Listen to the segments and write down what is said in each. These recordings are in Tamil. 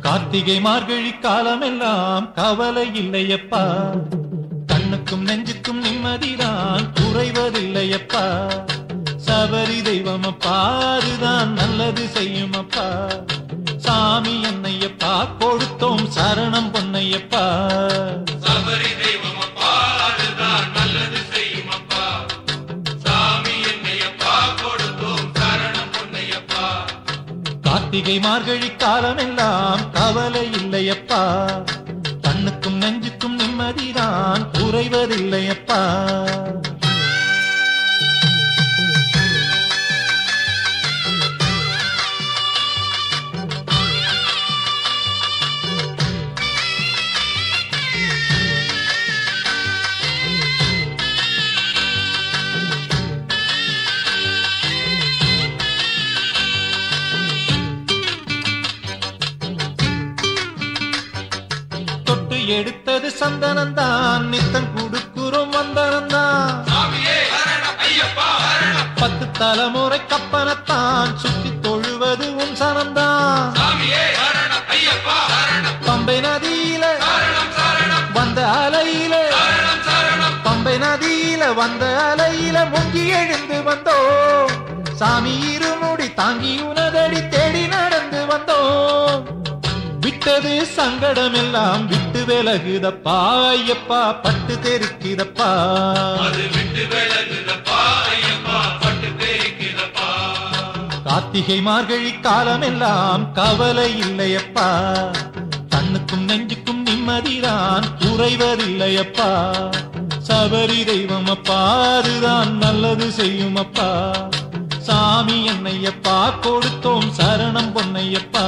கார்த்திகை மார்கழி காலமெல்லாம் கவலை இல்லையப்பா, கண்ணுக்கும் நெஞ்சுக்கும் நிம்மதிதான் குறைவதில்லையப்பா. சபரி தெய்வம் அப்பா அதுதான் நல்லது செய்யும் அப்பா. சாமி என்னையப்பா கொடுத்தோம் சரணம் பொன்னையப்பா. சபரி தெய்வம் அப்பா அதுதான் நல்லது செய்யும் அப்பா. சாமி என்னையப்பா கொடுத்தோம் சரணம் பொன்னையப்பா. கார்த்திகை மார்கழி காலமெல்லாம் கவலை இல்லையப்பா, கண்ணுக்கும் நெஞ்சுக்கும் நிம்மதிதான் குறைவதில்லையப்பா. எடுத்தது சந்தனந்தான் நித்தம் கொடுக்குறோம் வந்தனந்தான். 10 தலைமுறை கப்பனத்தான் சுத்தி தொழுவது உன் சனந்தான். பம்பை நதியில வந்த அலையில, பம்பை நதியில வந்த அலையில முங்கி எழுந்து வந்தோம். சாமி இருமுடி தாங்கி உனதடி தேடி நடந்து வந்தோம். விட்டது சங்கடம் எல்லாம் விட்டு விலகுதப்பா ஐயப்பா, பட்டு தெரிக்குதப்பா. கார்த்திகை மார்கழி காலமெல்லாம் கவலை இல்லையப்பா, கண்ணுக்கும் நெஞ்சுக்கும் நிம்மதிதான் குறைவதில்லையப்பா. சபரி தெய்வம் அப்பா அதுதான் நல்லது செய்யும் அப்பா. சாமி என்னையப்பா கொடுத்தோம் சரணம் பொன்னையப்பா.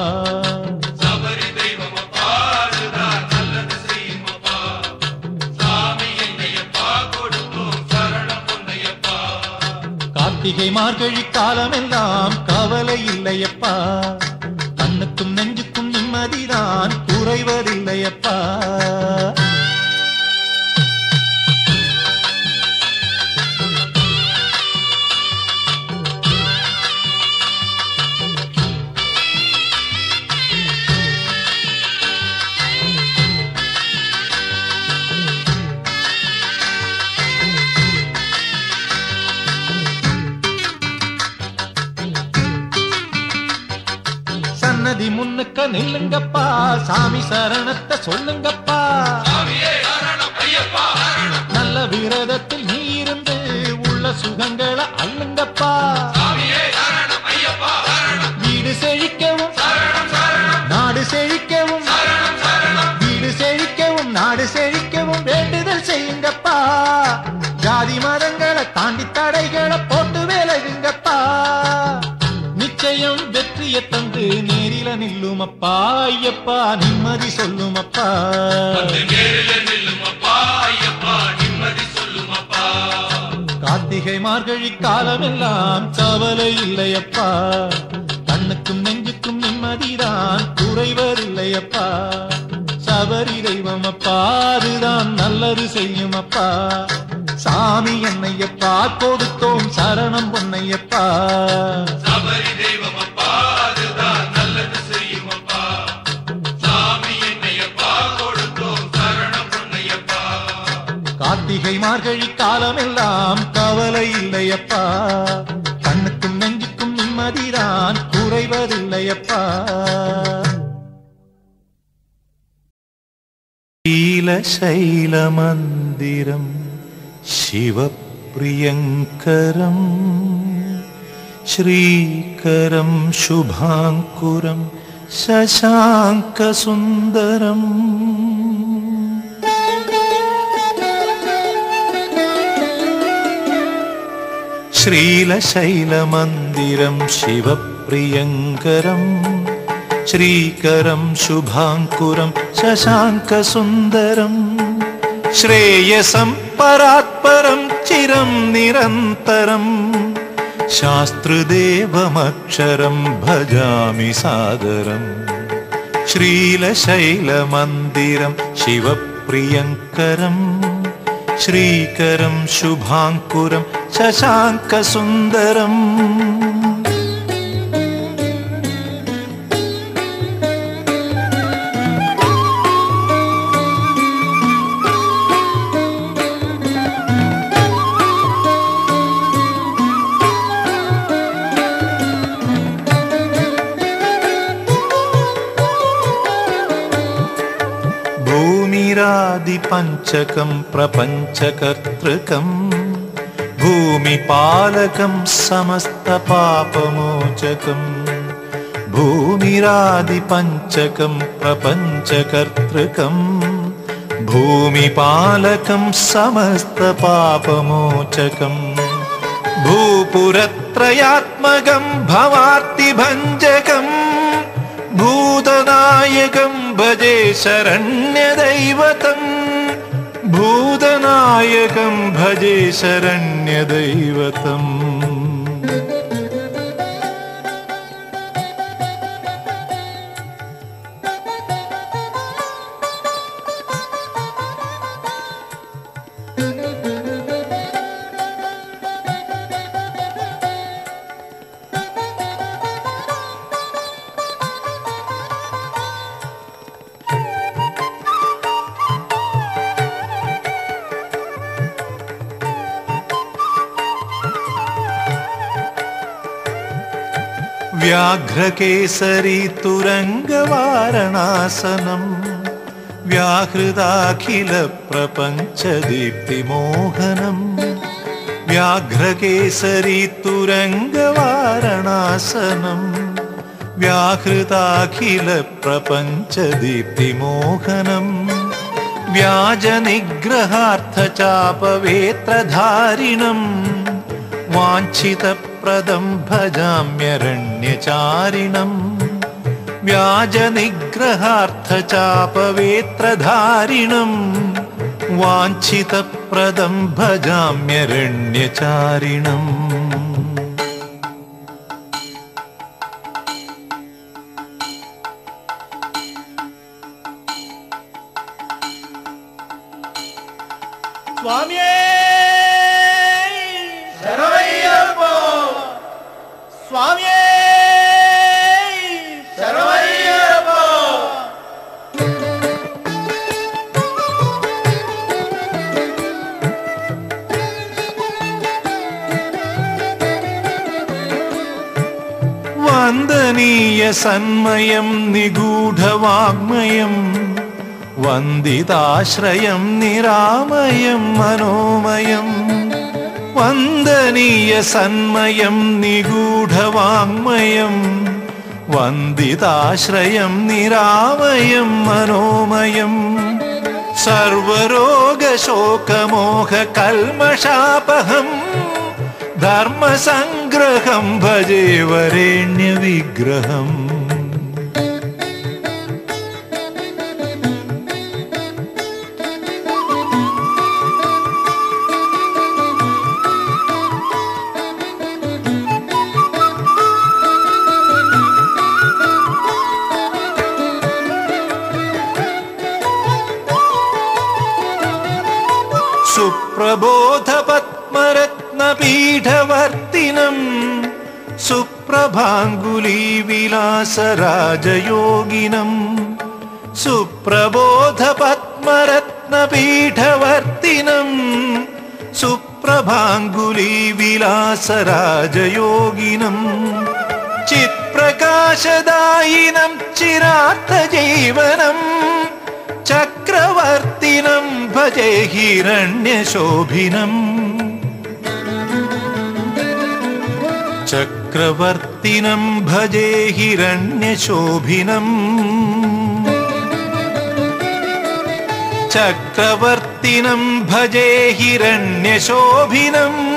கார்த்திகை மார்கழி காலமெல்லாம் கவலை இல்லையப்பா, கண்ணுக்கும் நெஞ்சுக்கும் நிம்மதிதான் குறைவதில்லையப்பா. சன்னதி முன்னுக்க நில்லுங்கப்பா, சாமி சரணத்தை சொல்லுங்கப்பா. நல்ல விரதத்தில் நீ இருந்து உள்ள சுகங்களை அள்ளுங்கப்பா. வீடு செழிக்கவும் நாடு செழிக்கவும், வீடு செழிக்கவும் நாடு செழிக்கவும் வேண்டுதல் செய்யுங்கப்பா. ஜாதி மதங்களை தாண்டி தடைகளை போட்டு விலகுங்கப்பா. நிச்சயம் வெற்றியை தந்து நேரில நில்லுமப்பா ஐயப்பா, நிம்மதி சொல்லுமப்பா. கார்த்திகை மார்கழி காலமெல்லாம் கவலை இல்லையப்பா, கண்ணுக்கும் நெஞ்சுக்கும் நிம்மதிதான் குறைவதில்லையப்பா. சபரி தெய்வம் அப்பா அதுதான் நல்லது செய்யும் அப்பா. சாமி என்னையப்பா கொடுத்தோம் சரணம் பொன்னையப்பா. சபரி தெய்வம் அப்பா அதுதான் நல்லது செய்யும் அப்பா. சாமி என்னையப்பா கொடுத்தோம் சரணம் பொன்னையப்பா. கார்த்திகை மார்கழி காலமெல்லாம் கவலை இல்லையப்பா, கண்ணுக்கும் நெஞ்சுக்கும் நிம்மதிதான் குறைவதில்லையப்பா. ீலசைல மந்திரம் शिवप्रियङ्करं श्रीकरं शुभाङ्कुरं शशाङ्कसुन्दरम् श्रीलशैलमन्दिरं शिवप्रियङ्करं श्रीकरं शुभाङ्कुरं शशाङ्कसुन्दरम् श्रेयसं परात्परं चिरं निरन्तरं शास्त्रदेवमक्षरं भजामि सादरम् श्रीलशैलमन्दिरं शिवप्रियङ्करं श्रीकरं शुभाङ्कुरं शशाङ्कसुन्दरम् भूमिरादिपञ्चकं प्रपञ्चकर्तृकम् भूमिपालकं समस्तपापमोचकम् भूमिरादिपञ्चकं प्रपञ्चकर्तृकम् भूमिपालकं समस्तपापमोचकम् भूपुरत्रयात्मकं भवार्तिभञ्जकम् भूतनायकं भजे शरण्यदैवतम् भूतनायकं भजे शरण्यदैवतम् व्याघ्रकेसरी तुरङ्गवारणासनम् व्याहृदाखिलप्रपञ्चदीप्तिमोहनम् व्याघ्रकेसरी तुरङ्गवारणासनम् व्याहृदाखिलप्रपञ्चदीप्तिमोहनम् व्याजनिग्रहार्थचापवेत्रधारिणम् वाञ्छितप्रदं भजाम्यरण्यचारिणम् व्याजनिग्रहार्थचापवेत्रधारिणम् वाञ्छितप्रदं भजाम्यरण्यचारिणम् स्वामिये शरणमय्यप्पो स्वामिये शरणमय्यप्पो वन्दनीय सन्मयं निगूढवाङ्मयं वन्दिताश्रयं निरामयं मनोमयम् वन्दनीय सन्मयं निगूढवाङ्मयं वन्दिताश्रयं निरामयं मनोमयम् सर्वरोगशोकमोहकल्मषापहम् धर्मसङ्ग्रहं भजे वरेण्यविग्रहम् सुप्रबोधपद्मरत्नपीठवर्तिनम् सुप्रभाङ्गुलीविलासराजयोगिनम् सुप्रबोधपद्मरत्नपीठवर्तिनम् सुप्रभाङ्गुलीविलासराजयोगिनम् चित्प्रकाशदायिनं चिरार्थजीवनम् चक्रवर्तिनं भजे हिरण्यशोभिनम् चक्रवर्तिनं भजे हिरण्यशोभिनम् चक्रवर्तिनं भजे हिरण्यशोभिनम्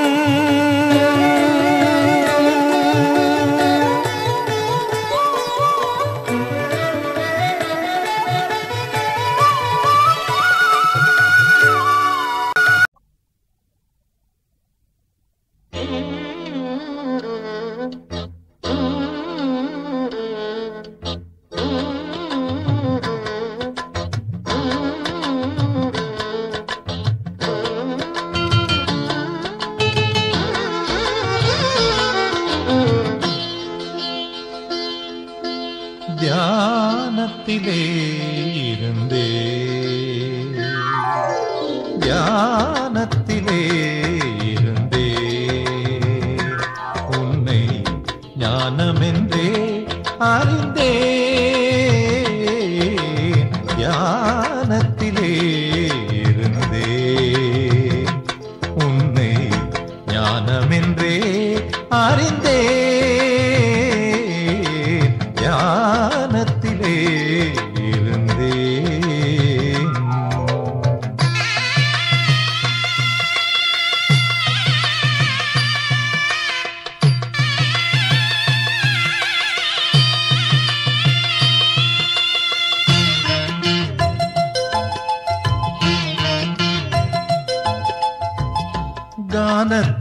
தியானத்திலே இருந்தே தியானத்திலே இருந்தே உன்னை ஞானமென்றே அறிந்தே தியானத்திலே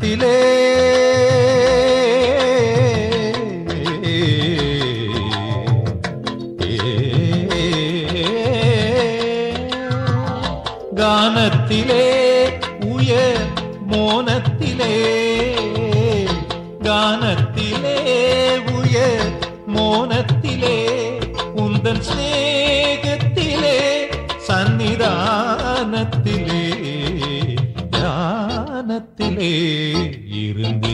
கானத்திலே கானத்திலே உயர் மோனத்திலே கானத்திலே உயர் மோனத்திலே உந்தன் ஸ்நேகத்திலே சந்நிதானத்திலே ஞானத்திலே இருந்தே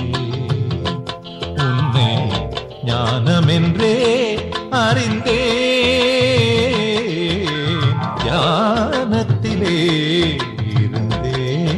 உன்னை ஞானமென்றே அறிந்தே ஞானத்திலே இருந்தே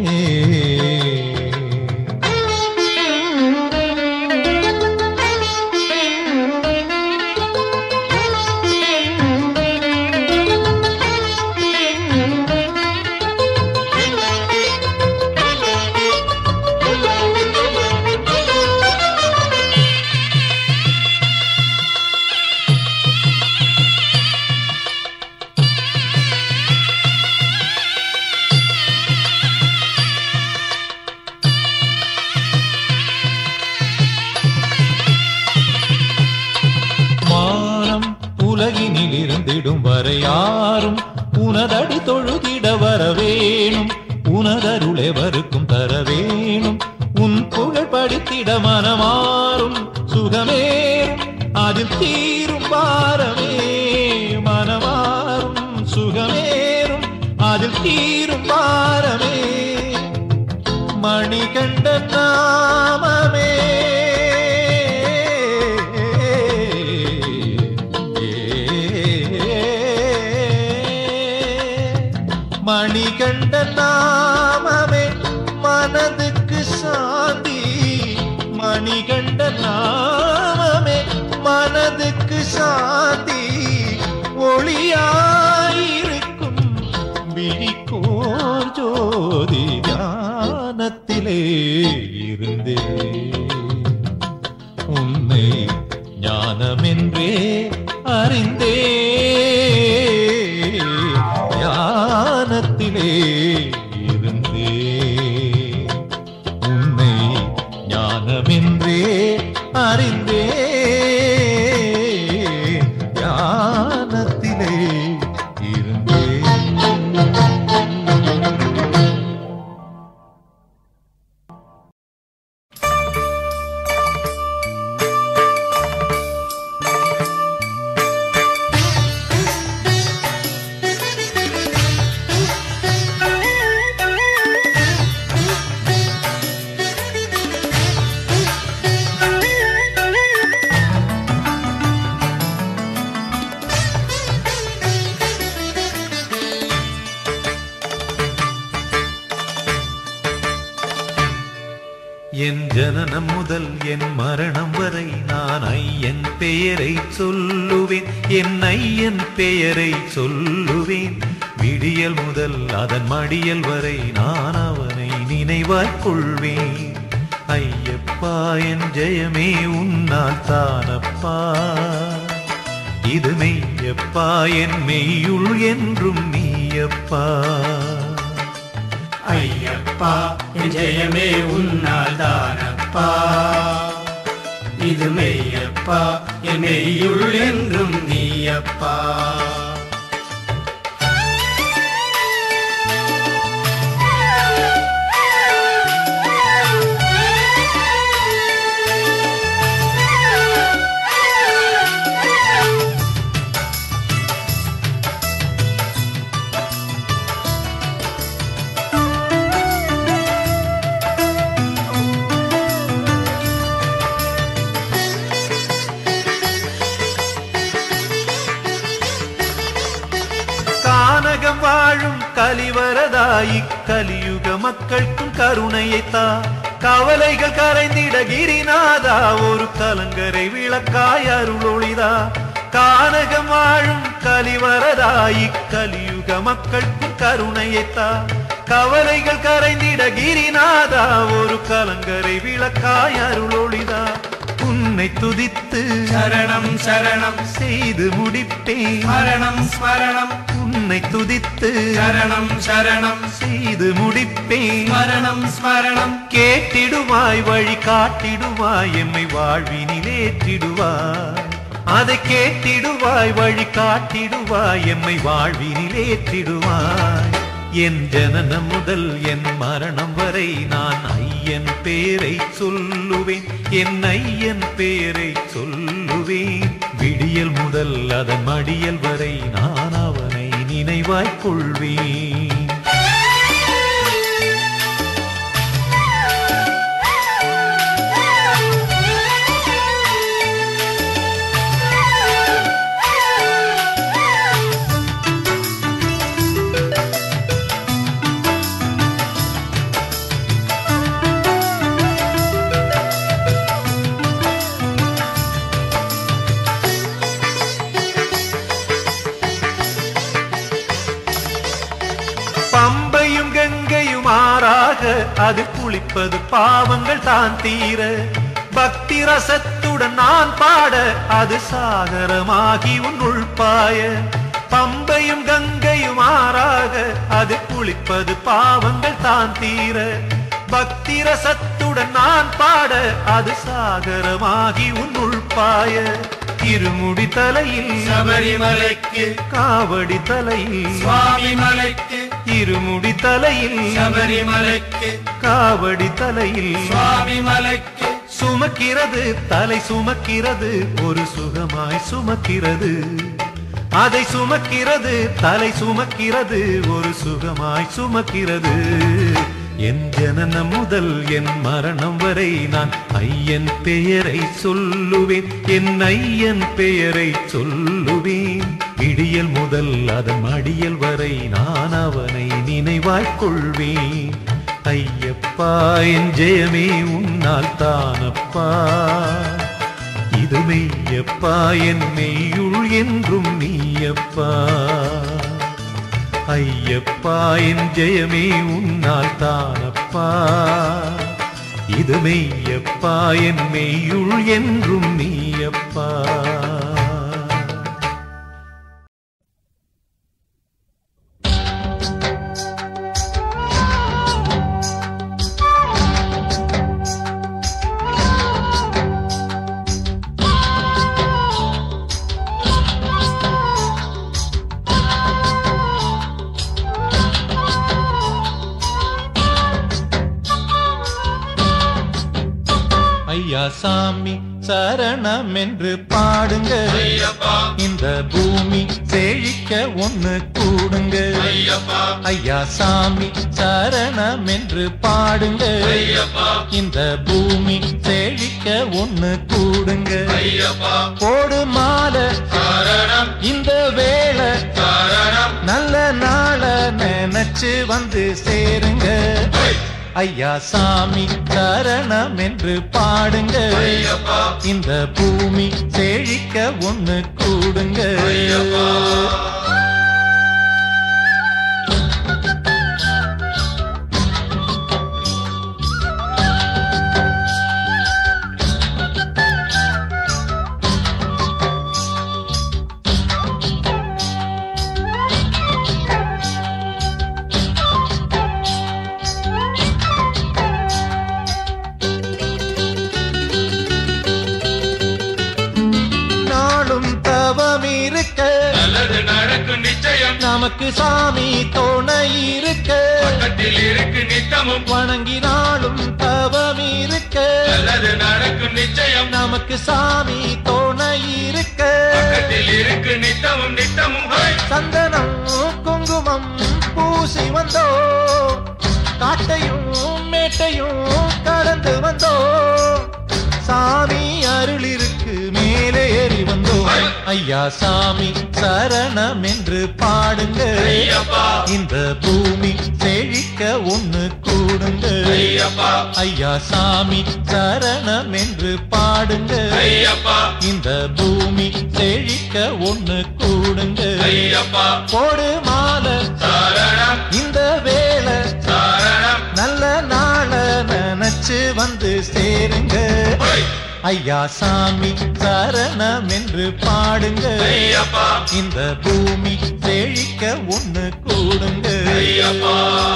உலகினில் இருந்திடும் வரை யாரும் உனதடி தொழுதிட வரவேணும் உனதருளே வருக்கும் தரவேணும் உன் புகழ் படித்திட மனமாறும் சுகமேறும் அதில் தீரும் பாரமே மனமாறும் சுகமேறும் அதில் தீரும் பாரமே மணிகண்ட நாமமே மணிகண்ட நாமமே மனதுக்கு சாந்தி மணிகண்ட நாமமே மனதுக்கு சாந்தி ஒளியாயிருக்கும் விழிக்கோர் ஜோதி ஞானத்திலே இருந்தே உன்னை ஞானமென்றே அறிந்தே ஞானத்திலே இருந்தே உன்னை ஞானமென்றே அறிந்தே ஞானத்திலே இருந்தே என் ஜனனம் முதல் என் மரணம் வரை நான் ஐயன் பெயரை சொல்லுவேன் என் ஐயன் பெயரை சொல்லுவேன் விடியல் முதல் அதன் மடியல் வரை நான் அவனை நினைவாய்க் கொள்வேன் ஐயப்பா என் ஜெயமே உன்னால் தானப்பா இது மெய்யப்பா என் மெய்யுள் என்றும் நீயப்பா ஐயப்பா என் ஜெயமே உன்னால் தானப்பா இது மெய்யப்பா என் மெய்யுள் என்றும் நீயப்பா கானகம் வாழும் கலிவரதாயி கலியுக மக்களுக்கும் கருணையைத்தா கவலைகள் கரைந்திட கிரிநாதா ஒரு கலங்கரை விளக்காய் அருளொளிதா கானகம் வாழும் கலிவரதாயி கலியுக மக்களுக்கும் கருணையைத்தா கவலைகள் கரைந்திட கிரிநாதா ஒரு கலங்கரை விளக்காய் அருளொளிதா உன்னை துதித்து சரணம் சரணம் செய்து முடிப்பேன் ஸ்மரணம் ஸ்மரணம் உன்னை துதித்து சரணம் சரணம் செய்து முடிப்பேன். ஸ்மரணம் ஸ்மரணம் கேட்டிடுவாய் வழி காட்டிடுவாய் எம்மை வாழ்வினிலேற்றிடுவாய். அதை கேட்டிடுவாய் வழி காட்டிடுவாய் எம்மை வாழ்வினிலேற்றிடுவாய். என் ஜனனம் முதல் என் மரணம் வரை நான் ஐயன் பேரை சொல்லுவேன். என் ஐயன் பேரை சொல்லுவேன். விடியல் முதல் அதன் மடியல் வரை நான் அவனை நினைவாய்க் கொள்வேன். பம்பையும் கங்கையும் ஆறாக அது குளிப்பது பாவங்கள் தான் தீர. பக்தி ரசத்துடன் நான் பாட அது சாகரமாகி உன்னுள் பாய. பம்பையும் கங்கையும் ஆறாக அது குளிப்பது பாவங்கள் தான் தீர. பக்தி ரசத்துடன் நான் பாட அது சாகரமாகி உன்னுள் பாய. இருமுடி தலையில் சபரிமலைக்கு காவடி தலையில் சுவாமி மலைக்கு இருமுடி தலையில் சபரிமலைக்கு காவடி தலையில் சுவாமி மலைக்கு சுமக்கிறது தலை சுமக்கிறது ஒரு சுகமாய் சுமக்கிறது. அதை சுமக்கிறது தலை சுமக்கிறது ஒரு சுகமாய் சுமக்கிறது. என் ஜனனம் முதல் என் மரணம் வரை நான் ஐயன் பெயரை சொல்லுவேன். என் ஐயன் பெயரை சொல்லுவேன். விடியல் முதல் அதன் மடியல் வரை நான் அவனை நினைவாய்க் கொள்வேன். ஐயப்பா என் ஜெயமே உன்னால் தானப்பா. இது மெய்யப்பா என் மெய்யுள் என்றும் நீயப்பா. ஐயப்பா என் ஜெயமே உன்னால் தானப்பா. இது மெய்யப்பா என் மெய்யுள் என்றும் நீயப்பா. ஐயா சாமி சரணம் என்று பாடுங்க. இந்த பூமி செழிக்க ஒண்ணு கூடுங்க. ஐயா சாமி சரணம் என்று பாடுங்க. இந்த பூமி செழிக்க ஒண்ணு கூடுங்க. போடு மாலை இந்த வேளை நல்ல நாள நினைச்சு வந்து சேருங்க. ஐயா சாமி சரணம் என்று பாடுங்க. இந்த பூமி செழிக்க ஒண்ணு கூடுங்க. நமக்கு சாமி துணை இருக்க. இருக்கு நித்தமும் வணங்கினாலும் தவம் இருக்க. நல்லது நடக்கும் நிச்சயம். நமக்கு சாமி துணை இருக்க. இருக்கு நித்தமும் நித்தமும். சந்தனம் குங்குமம் பூசி வந்தோ. காட்டையும் மேட்டையும் கடந்து வந்தோ. சாமி அருள் இருக்கு மேலே ஏறி வந்தோ. ஐயா சாமி சரணம் என்று பாடுங்க. இந்த பூமி செழிக்க ஒண்ணு கூடுங்க. ஐயா சாமி சரணம் என்று பாடுங்க. இந்த பூமி செழிக்க ஒண்ணு கூடுங்க. போடு மாலை இந்த வேளை நல்ல நாள நினைச்சு வந்து சேருங்க. ஐயா சாமி சரணம் என்று பாடுங்க. இந்த பூமி செழிக்க ஒண்ணு கூடுங்க. ஐயப்பா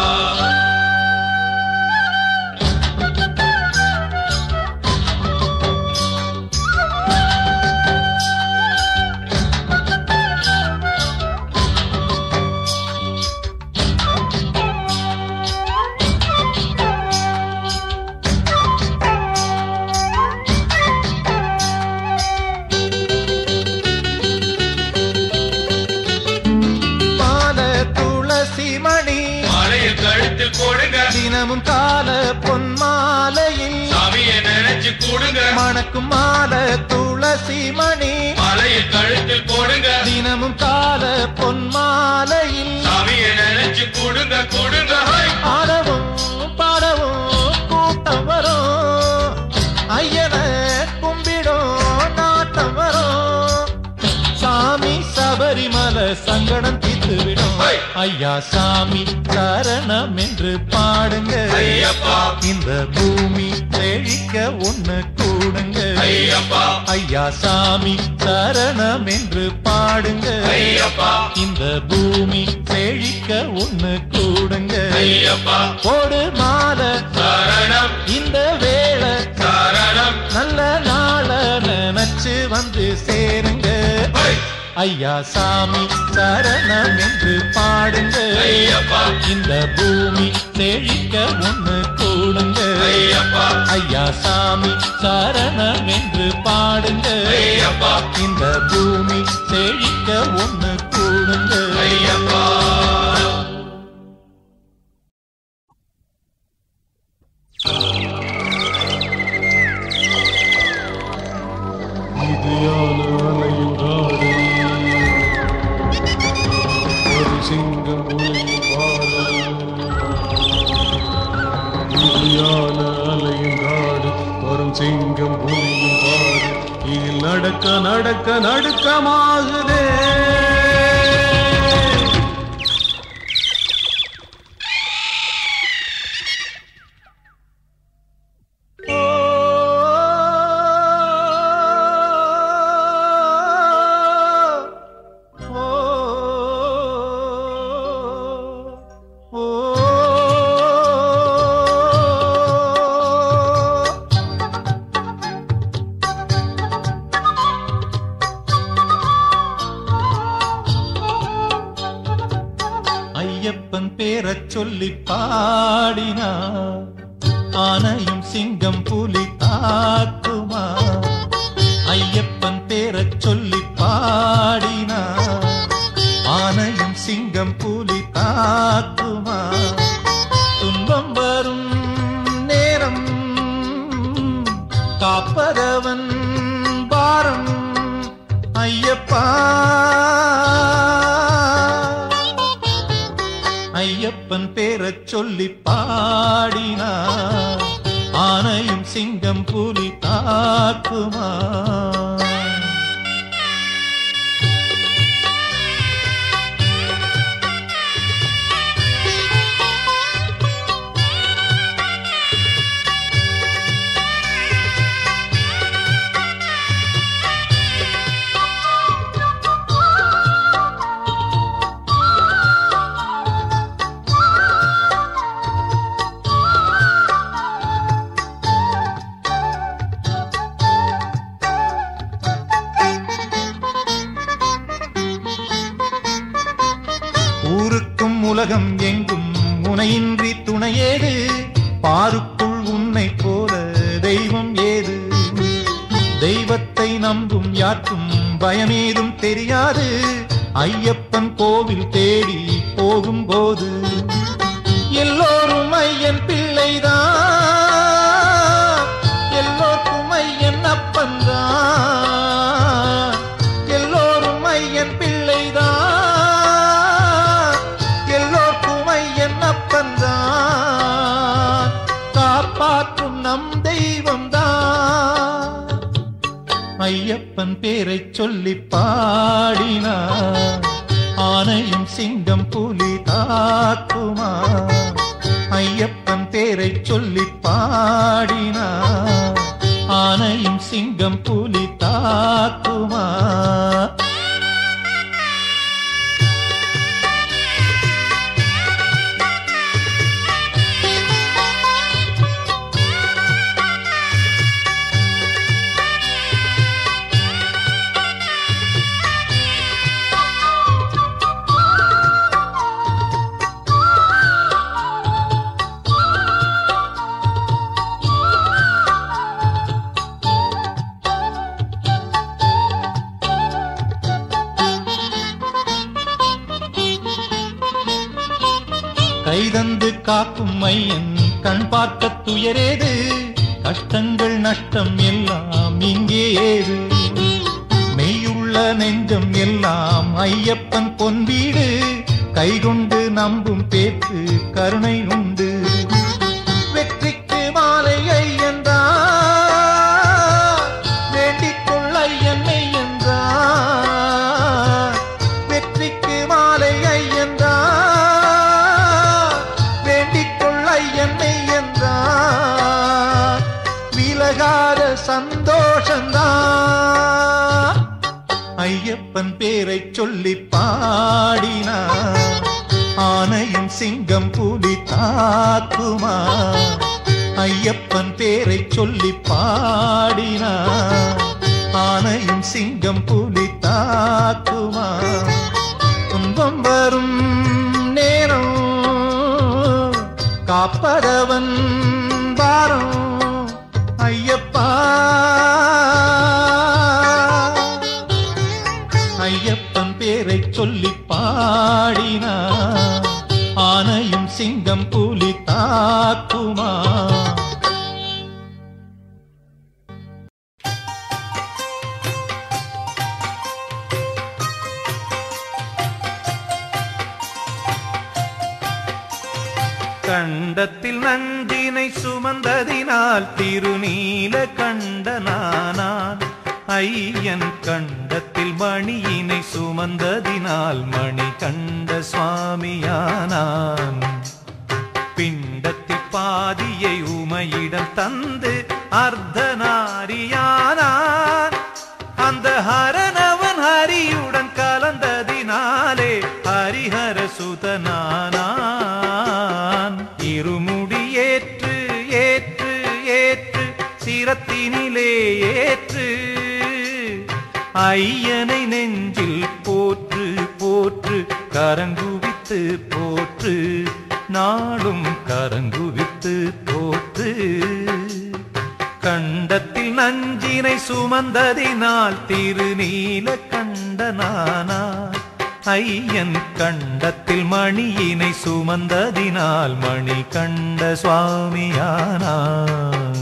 தினமும் கால பொன் மாலையில் சாமியை நினைச்சு கூடுங்க. மணக்கும் மால துளசி மணி மாலையை கழுத்தில் போடுங்க. தினமும் கால பொன் மாலையில் சாமியை நினைச்சு கூடுங்க கூடுங்க. ஆடவும் பாடவும் கூட்டம் வரும், ஐயன கும்பிடும் நாட்டம் வரும். சாமி சபரிமலை சங்கடம் தீர்த்துவிடும். ஐயா சாமி சரணம் என்று பாடுங்க. ஐயப்பா இந்த பூமி செழிக்க ஒண்ணு கூடுங்க. ஐயப்பா ஐயா சாமி சரணம் என்று பாடுங்க. ஐயப்பா இந்த பூமி செழிக்க ஒண்ணு கூடுங்க. ஐயப்பா போடு மாலை சரணம் இந்த வேளை சரணம். நல்ல நாள நினைச்சு வந்து சேருங்க. ஐயா சாமி சரணம் என்று பாடுங்க. ஐயப்பா இந்த பூமி செழிக்க ஒண்ணு கூடுங்க. ஐயப்பா ஐயா சாமி சரணம் என்று பாடுங்க. ஐயப்பா இந்த பூமி செழிக்க ஒண்ணு கூடுங்க. ஐயப்பா சிங்கம் புலியும் அலையும் காடு வரும் சிங்கம் புலியும் பாடு. இதில் நடக்க நடக்க நடுக்கமாகுதே. ஐயப்பன் பேரச் சொல்லி பாடினா ஆனையும் சிங்கம் புலி தாக்குமா. ஐயப்பன் பேரச் சொல்லி பாடினா ஆனையும் சிங்கம் புலி தாக்குமா. துன்பம் வரும் நேரம் காப்பதவன் பாரம் ஐயப்பா. ஐயப்பன் பேரச் சொல்லி பாடினா ஆனையும் சிங்கம் புலி தாக்குமா. ஊருக்கும் உலகம் எங்கும் முனையின்றி துணையேது. பாருக்குள் உன்னை போல தெய்வம் ஏது. தெய்வத்தை நம்பும் யாருக்கும் பயமேதும் தெரியாது. ஐயப்பன் கோவில் தேடி போகும்போது எல்லோரும் ஐயன் பிள்ளைதான், எல்லோருக்கும் ஐயன் அப்பன்தான். எல்லோரும் ஐயன் பிள்ளைதான், எல்லோருக்கும் ஐயன் அப்பன்தான். காப்பாற்றும் நம் தெய்வம்தான். ஐயப்பன் பேரைச் சொல்லி பாடினா ஆனையும் சிங்கம் புலி தாக்குமா. ஐயப்பன் பேரைச் சொல்லி பாடினா ஆனையும் சிங்கம் புலி தாக்குமா. கைதந்து காக்கும் ஐயன் கண் பார்க்க துயரேது, கஷ்டங்கள் நஷ்டம் எல்லாம் இங்கே ஏது. மெய்யுள்ள நெஞ்சம் எல்லாம் ஐயப்பன் பொன் வீடு, கைகொண்டு நம்பும் பேர்க்கு கருணை உண்டு. வெற்றிக்கு மாலை ஐயன்றார், வேண்டிக்கொள் ஐயன்னை என்றார். வெற்றிக்கு மாலை ஐயன்றார், வேண்டிக்கொள் ஐயன்னை என்றார். விலகாத சந்தோஷந்தான் ஐயப்பன் பேரை சொல்லி பாடினார். ஆனையும் சிங்கம் புலி தாக்குமா, ஐயப்பன் பேரை சொல்லி பாடினார். ஆனையும் சிங்கம் புலி தாக்குமா. துன்பம் வரும் நேரம் காப்பதவன் வாரம் ஐயப்பா. ஐயப்பன் பேரை சொல்லி பாடினார். ஆனையும் சிங்கம் புலி தாக்குமா. கண்டத்தில் நஞ்சினை சுமந்ததினால் திருநீல கண்டனானான். ஐயன் கண்டத்தில் மணியினை சுமந்ததினால் மணி கண்ட சுவாமியானான். பிண்டத்தில் பாதியை உமையிடம் தந்து அர்த்தநாரியானான். அந்த ஹரனவன் ஹரியுடன் கலந்ததினாலே ஹரிஹர சுதனானான். இருமுடி ஏற்று ஏற்று ஏற்று சிரத்தினிலே ஏற்று, ஐயனை நெஞ்சில் போற்று போற்று கரங்குவித்து போற்று, நாளும் கரங்குவித்து போற்று. கண்டத்தில் நஞ்சினை சுமந்ததினால் திருநீல கண்டனானான். ஐயன் கண்டத்தில் மணியினை சுமந்ததினால் மணி கண்ட சுவாமியானான்.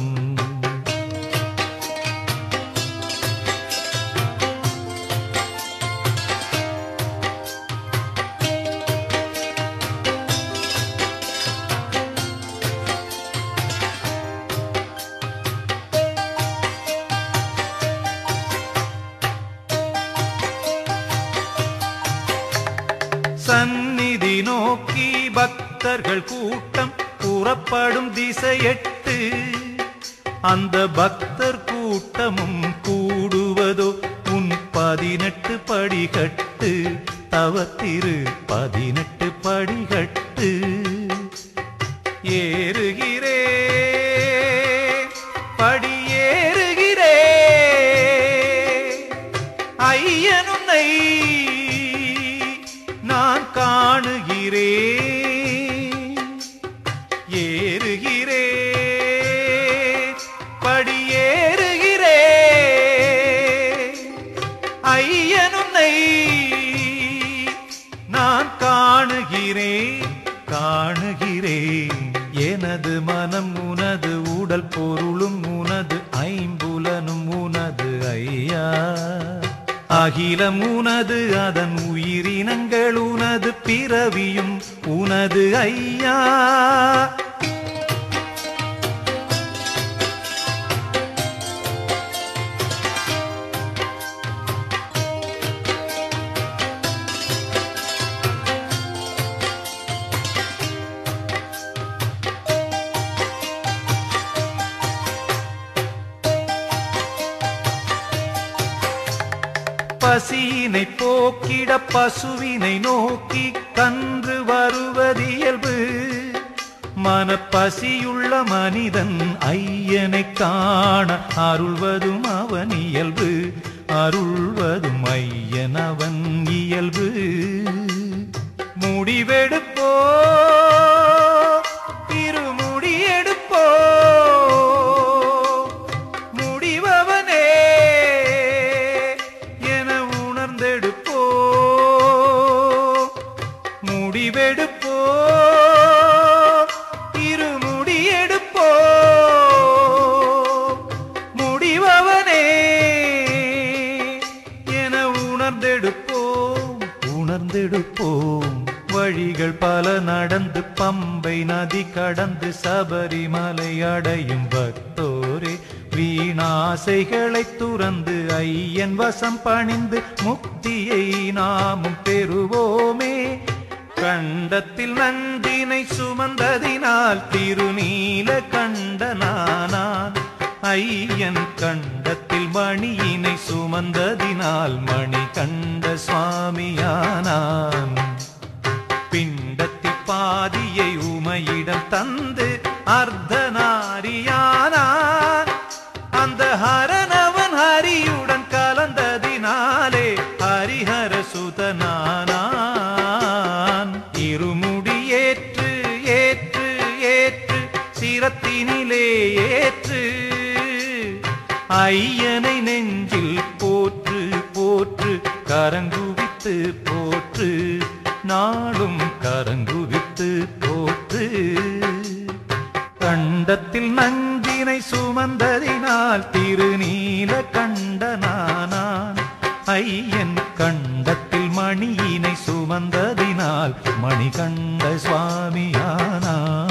சந்நிதி நோக்கி பக்தர்கள் கூட்டம் புறப்படும் திசையெட்டு, அந்த பக்தர் கூட்டமும் கூடுவதோ உன் 18 படிகட்டு. தவத்திரு 18 படிகட்டு. ஏறுகிறே படியேறுகிறே ஐயனுன்னை நான் காணுகிறேன். ஏறுகிறே படியேறுகிறே ஐயனுன்னை நான் காணுகிறேன் காணுகிறேன். எனது மனம் உனது, உடல் பொருளும் உனது, ஐம்புலனும் உனது ஐயா. அகிலம் உனது, அதன் உயிரினங்கள் உனது, பிறவியும் உனது ஐயா. பசியினை போக்கிட பசுவினை நோக்கி கன்று வருவதியல்பு. மனப்பசியுள்ள மனிதன் ஐயனை காண அருள்வதும் அவன் இயல்பு. அருள்வதும் ஐயன் அவன் இயல்பு. முடிவெடுப்போ திருமுடியெடுப்போ முடிவவனே என உணர்ந்தெடுப்போ. முடிவெடுப்போ வழிகள் பல நடந்து பம்பை நதி கடந்து சபரிமலை அடையும் பக்தோரே, வீணாசைகளை துறந்து ஐயன் வசம் பணிந்து முக்தியை நாமும் பெறுவோமே. கண்டத்தில் நஞ்சினை சுமந்ததினால் திருநீல கண்டனானான், ஐயன் கண்டத்தில் மணியினை சுமந்ததினால் மணி கண்ட சுவாமியானான். பிண்டத்தில் பாதியை உமையிடம் தந்து அர்த்தநாரியானான், அந்த ஹரனவன் ஹரியுடன் கலந்ததினாலே ஹரிஹர சுதனானான். இருமுடி ஏற்று ஏற்று ஏற்று சிரத்தினிலே ஏற்று, ஐயனை நெஞ்சில் போற்று போற்று கரங்குவித்து போற்று, நாளும் கரங்குவித்து போற்று. கண்டத்தில் நஞ்சினை சுமந்ததினால் திருநீல கண்டனானான், ஐயன் கண்டத்தில் மணியினை சுமந்ததினால் மணிகண்ட சுவாமியானான்.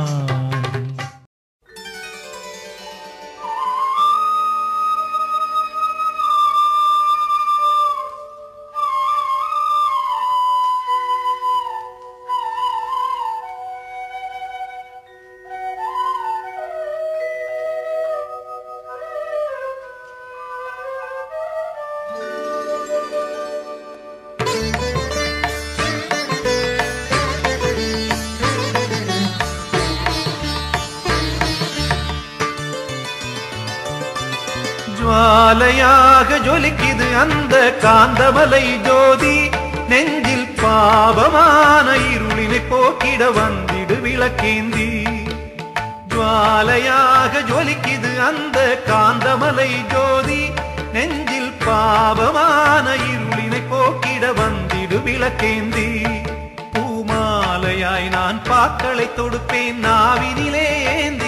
ஜுவாலையாக ஜொலிக்குது அந்த காந்தமலை ஜோதி, நெஞ்சில் பாவமான இருளினை போக்கிட வந்திடு விளக்கேந்தி. ஜுவாலையாக ஜொலிக்குது அந்த காந்தமலை ஜோதி, நெஞ்சில் பாவமான இருளினை போக்கிட வந்திடு விளக்கேந்தி. பூமாலையாய் நான் பாக்களை தொடுப்பேன் நாவினிலே ஏந்தி,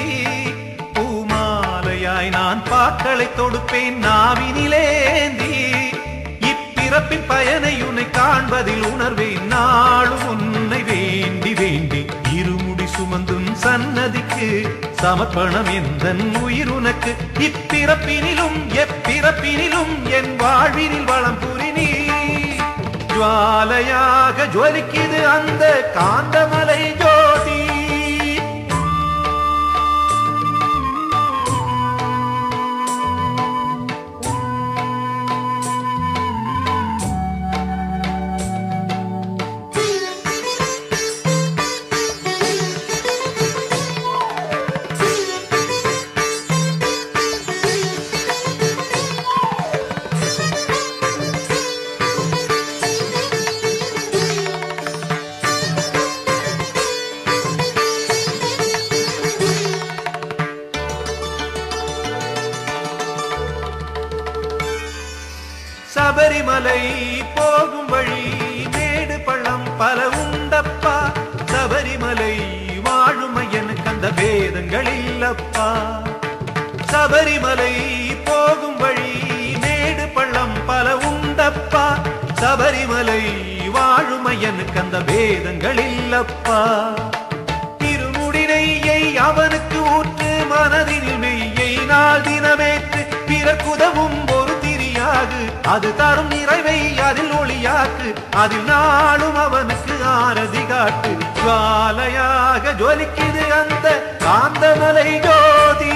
நான் பாக்களை தொடுப்பேன் நாவினிலேந்தி. இப்பிறப்பின் பயனை உன்னை காண்பதில் உணர்வேன் நாளும் உன்னை வேண்டி வேண்டி. இருமுடி சுமந்தும் சன்னதிக்கு சமர்ப்பணம் எந்தன் உயிர் உனக்கு. இப்பிறப்பினிலும் எப்பிறப்பினிலும் என் வாழ்வினில் வளம் புரி நீ. ஜுவாலையாக ஜொலிக்குது அந்த காந்தமலை ஜோதி. சபரிமலை போகும் வழி மேடு பள்ளம் பல உண்டப்பா, சபரிமலை வாழும் எனக்கு அந்த பேதங்கள் இல்லப்பா. சபரிமலை போகும் வழி மேடு பள்ளம் பல உண்டப்பா, சபரிமலை வாழும் எனக்கு அந்த பேதங்கள் இல்லப்பா. திருமுடினையை அவனுக்கு ஊற்று மனதினில் மெய்யை நாள் தினமேற்று, பிறக்குதவும் ஒரு அது தரும் நிறைவை அதில் ஒளியாக்கு, அதில் நாளும் அவனுக்கு ஆரதி காட்டு. ஜுவாலையாக ஜொலிக்குது அந்த காந்தமலை ஜோதி.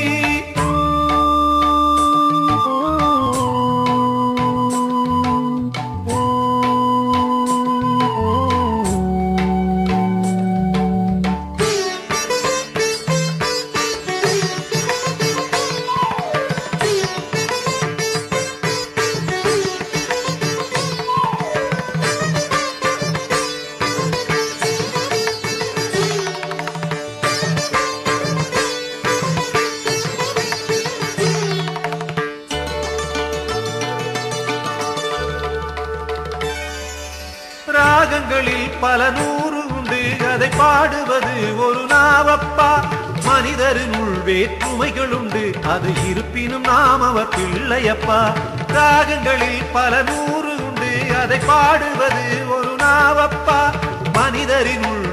ராகங்களில் பல நூறு உண்டு, அதை பாடுவது ஒரு நாவப்பா. மனிதரினுள் வேற்றுமைகள் உண்டு, அது இருப்பினும் நாம் அவர் பிள்ளையப்பா. ராகங்களில் பல நூறு உண்டு, அதை பாடுவது ஒரு நாவப்பா.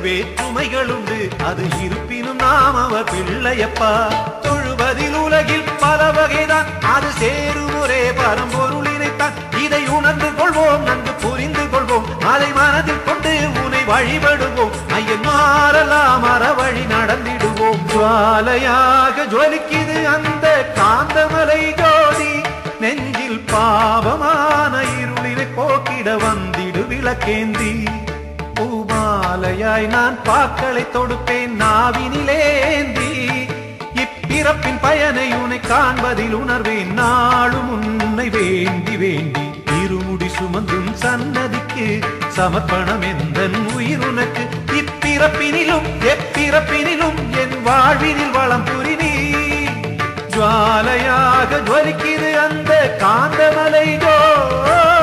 வேற்றுமைகள் உண்டு, அது இருப்பினும் நாம் அவர் பிள்ளையப்பா. தொழுவதில் உலகில் பல வகைதான், அது சேரும் ஒரே பரம்பொருளினைத்தான். இதை உணர்ந்து கொள்வோம், நன்கு புரிந்து கொள்வோம், அதை மனதில் கொண்டு உன்னை வழிபடுவோம். ஐயன் மாறலாம் அறவழி நடந்திடுவோம். ஜுவாலையாக ஜொலிக்குது அந்த காந்தமலை ஜோதி, நெஞ்சில் பாவமான இருளினை போக்கிட வந்திடு விளக்கேந்தி. பூமாலையாய் நான் பாக்களை தொடுப்பேன் நாவினிலேந்தி, இப்பிறப்பின் பயனை உன்னை காண்பதில் உணர்வேன் நாளும் உன்னை வேண்டி வேண்டி. இருமுடி சுமந்தும் சன்னதிக்கு சமர்ப்பணம் எந்தன் உயிர் உனக்கு. இப்பிறப்பினிலும் எப்பிறப்பினிலும் என் வாழ்வினில் வளம் புரி நீ. ஜுவாலையாக ஜொலிக்குது அந்த காந்தமலை ஜோதி.